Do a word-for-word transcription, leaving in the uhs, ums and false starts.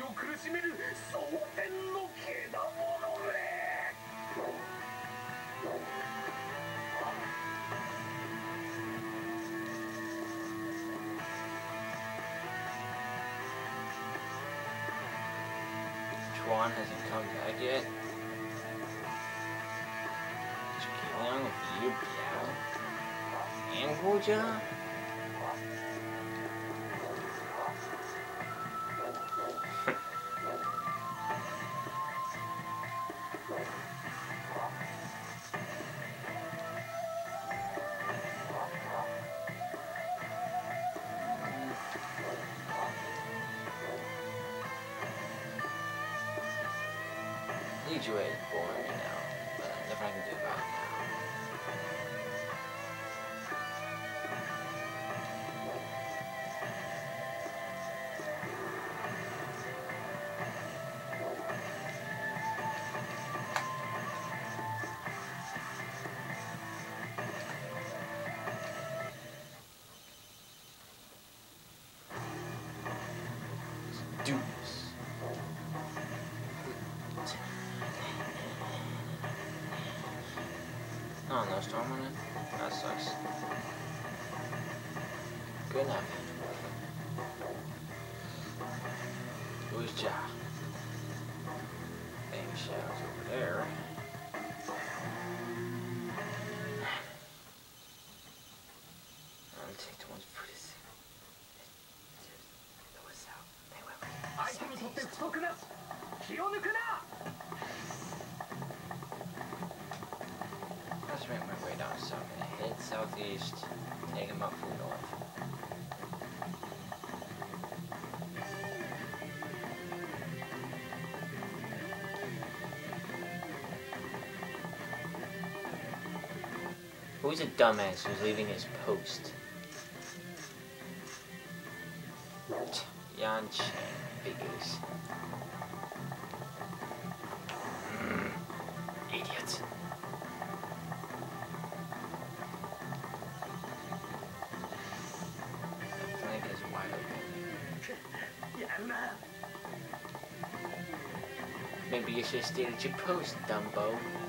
を苦しめる蒼天のけだものね。 Juan hasn't come back yet. Just keep along with you, Biao. And Guja? Liyue is boring me now, but nothing I can do about it now. Let's do this. Oh, no storm on it? That sucks. Good enough. Who's Ja? Bang Shadow's over there. I'll take the ones pretty soon. What's out? They went Let's make my way down south and head southeast, take him up from north. Who's a dumbass who's leaving his post? Yan Chang, big goose. Mm, idiot. Maybe you should have stayed at your post, Dumbo.